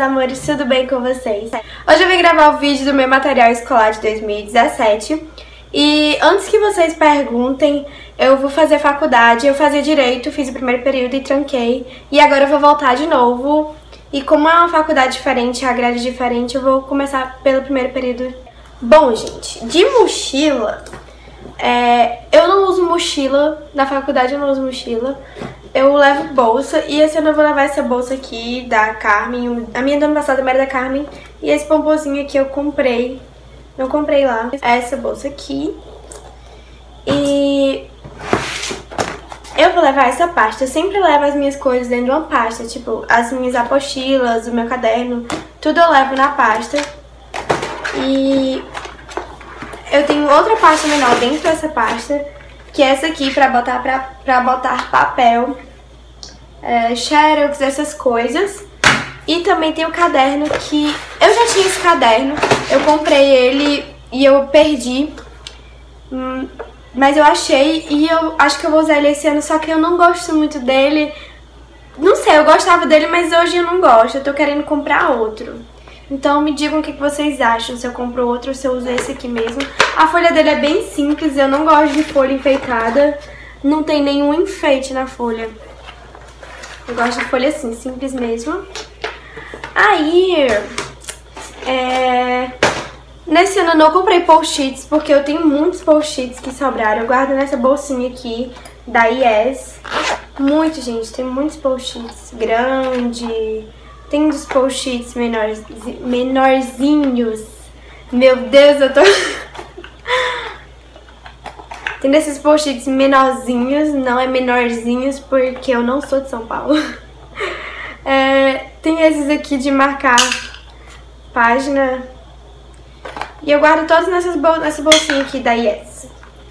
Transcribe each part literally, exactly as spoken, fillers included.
amores, tudo bem com vocês? Hoje eu vim gravar o vídeo do meu material escolar de dois mil e dezessete. E antes que vocês perguntem, eu vou fazer faculdade, eu fazia direito, fiz o primeiro período e tranquei. E agora eu vou voltar de novo. E como é uma faculdade diferente, a grade é diferente, eu vou começar pelo primeiro período. Bom, gente, de mochila, é, eu não uso mochila, na faculdade eu não uso mochila. Eu levo bolsa e esse ano eu vou levar essa bolsa aqui da Carmen. A minha do ano passado era da Carmen. E esse pompozinho aqui eu comprei. Eu comprei lá. Essa bolsa aqui. E eu vou levar essa pasta. Eu sempre levo as minhas coisas dentro de uma pasta. Tipo, as minhas apostilas, o meu caderno. Tudo eu levo na pasta. E eu tenho outra pasta menor dentro dessa pasta, que é essa aqui pra botar, pra, pra botar papel, é, xerox, essas coisas. E também tem o caderno que... Eu já tinha esse caderno, eu comprei ele e eu perdi, hum, mas eu achei e eu acho que eu vou usar ele esse ano, só que eu não gosto muito dele. Não sei, eu gostava dele, mas hoje eu não gosto, eu tô querendo comprar outro. Então me digam o que vocês acham, se eu compro outro ou se eu uso esse aqui mesmo. A folha dele é bem simples, eu não gosto de folha enfeitada. Não tem nenhum enfeite na folha. Eu gosto de folha assim, simples mesmo. Aí, é... nesse ano eu não comprei post-its, porque eu tenho muitos post-its que sobraram. Eu guardo nessa bolsinha aqui, da Yes. Muito, gente, tem muitos post-its grande. Tem uns post-its menores, menorzinhos. Meu Deus, eu tô... Tem desses post-its menorzinhos, não é menorzinhos, porque eu não sou de São Paulo. É, tem esses aqui de marcar página. E eu guardo todos nessas bol nessa bolsinha aqui da Yes.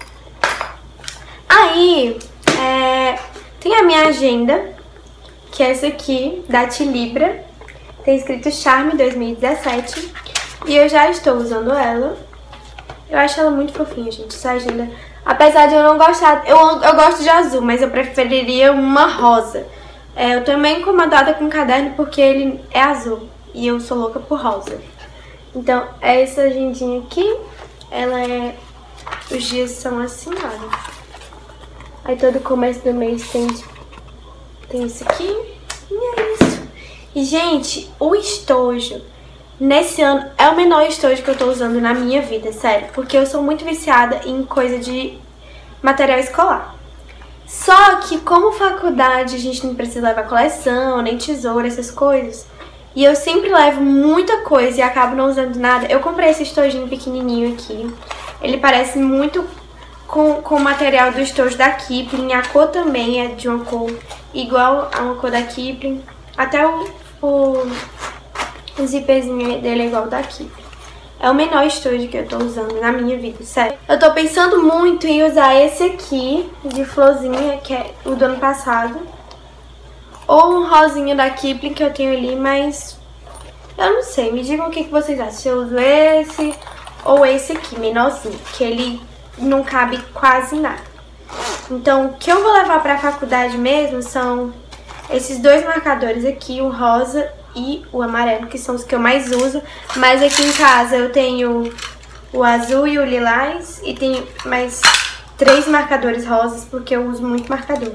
Aí, é, tem a minha agenda, que é essa aqui, da Tilibra. Tem escrito Charme dois mil e dezessete. E eu já estou usando ela. Eu acho ela muito fofinha, gente, essa agenda. Apesar de eu não gostar... Eu, eu gosto de azul, mas eu preferiria uma rosa. É, eu tô meio incomodada com o caderno porque ele é azul. E eu sou louca por rosa. Então, é essa agendinha aqui. Ela é... Os dias são assim, olha. Aí todo começo do mês tem... Tem isso aqui. E é isso. E, gente, o estojo nesse ano é o menor estojo que eu tô usando na minha vida, sério. Porque eu sou muito viciada em coisa de material escolar. Só que, como faculdade, a gente não precisa levar coleção, nem tesoura, essas coisas. E eu sempre levo muita coisa e acabo não usando nada. Eu comprei esse estojinho pequenininho aqui. Ele parece muito com, com o material do estojo da Kipling. A cor também é de uma cor igual a uma cor da Kipling. Até o, o, o zíperzinho dele é igual ao da Kipling. É o menor estojo que eu tô usando na minha vida, sério. Eu tô pensando muito em usar esse aqui, de florzinha, que é o do ano passado. Ou um rosinha da Kipling que eu tenho ali, mas eu não sei. Me digam o que vocês acham. Se eu uso esse ou esse aqui, menorzinho, que ele não cabe quase nada. Então, o que eu vou levar pra faculdade mesmo são... esses dois marcadores aqui, o rosa e o amarelo, que são os que eu mais uso. Mas aqui em casa eu tenho o azul e o lilás. E tenho mais três marcadores rosas, porque eu uso muito marcador.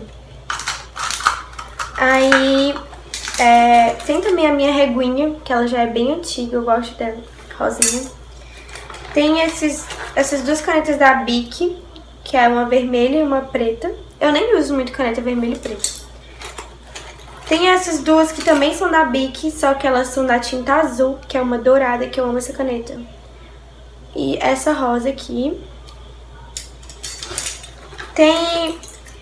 Aí, é, tem também a minha reguinha, que ela já é bem antiga, eu gosto dela, rosinha. Tem esses, essas duas canetas da Bic, que é uma vermelha e uma preta. Eu nem uso muito caneta vermelha e preta. Tem essas duas que também são da Bic, só que elas são da tinta azul, que é uma dourada, que eu amo essa caneta. E essa rosa aqui. Tem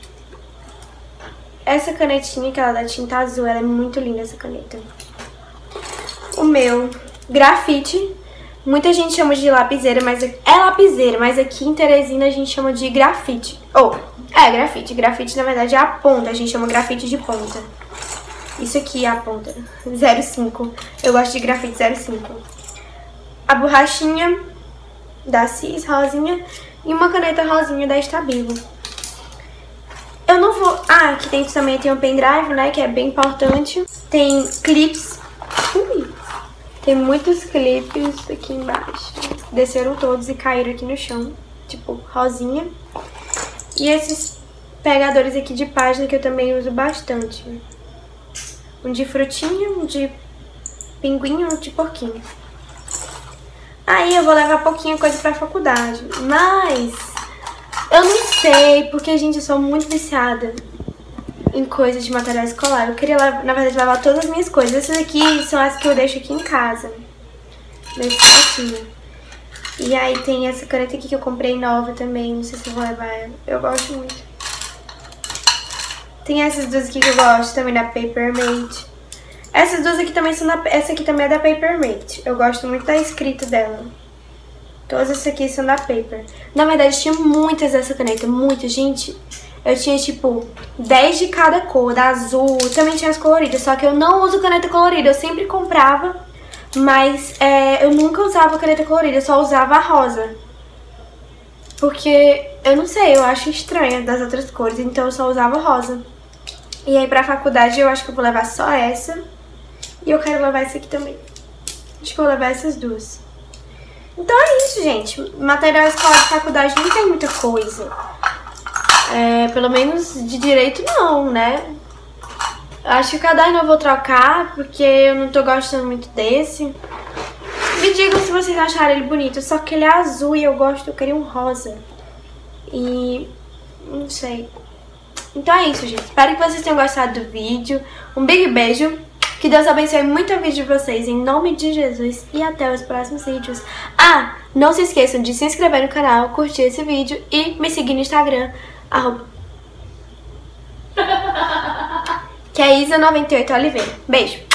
essa canetinha, que ela é da tinta azul, ela é muito linda essa caneta. O meu grafite. Muita gente chama de lapiseira, mas é lapiseira, mas aqui em Teresina a gente chama de grafite. Ou, oh, é grafite. Grafite na verdade é a ponta, a gente chama grafite de ponta. Isso aqui é a ponta, zero cinco. Eu gosto de grafite zero cinco. A borrachinha da Cis, rosinha. E uma caneta rosinha da Stabilo. Eu não vou... Ah, aqui dentro também tem um pendrive, né, que é bem importante. Tem clips. Ui, Tem muitos clipes aqui embaixo. Desceram todos e caíram aqui no chão. Tipo, rosinha. E esses pegadores aqui de página que eu também uso bastante. Um de frutinha, um de pinguim e um de porquinho. Aí eu vou levar pouquinha coisa pra faculdade. Mas eu não sei, porque, gente, eu sou muito viciada em coisas de material escolar. Eu queria, na verdade, levar todas as minhas coisas. Essas aqui são as que eu deixo aqui em casa. Nesse saquinho. E aí tem essa caneta aqui que eu comprei nova também. Não sei se eu vou levar ela. Eu gosto muito. Tem essas duas aqui que eu gosto também, da Papermate. Essas duas aqui também são da... Essa aqui também é da Papermate. Eu gosto muito da escrita dela. Todas essas aqui são da Paper. Na verdade, tinha muitas dessa caneta. Muitas, gente. Eu tinha, tipo, dez de cada cor, da azul, também tinha as coloridas, só que eu não uso caneta colorida, eu sempre comprava, mas é, eu nunca usava caneta colorida, eu só usava a rosa. Porque, eu não sei, eu acho estranha das outras cores, então eu só usava rosa. E aí pra faculdade eu acho que eu vou levar só essa, e eu quero levar essa aqui também. Acho que eu vou levar essas duas. Então é isso, gente, material escolar de faculdade não tem muita coisa. É, pelo menos de direito não, né? Acho que o caderno eu vou trocar, porque eu não tô gostando muito desse. Me digam se vocês acharam ele bonito, só que ele é azul e eu gosto, eu queria um rosa. E... não sei. Então é isso, gente. Espero que vocês tenham gostado do vídeo. Um big beijo. Que Deus abençoe muito a vida de vocês, em nome de Jesus. E até os próximos vídeos. Ah, não se esqueçam de se inscrever no canal, curtir esse vídeo e me seguir no Instagram. Arroba. Que é Isa noventa e oito Oliveira. Beijo!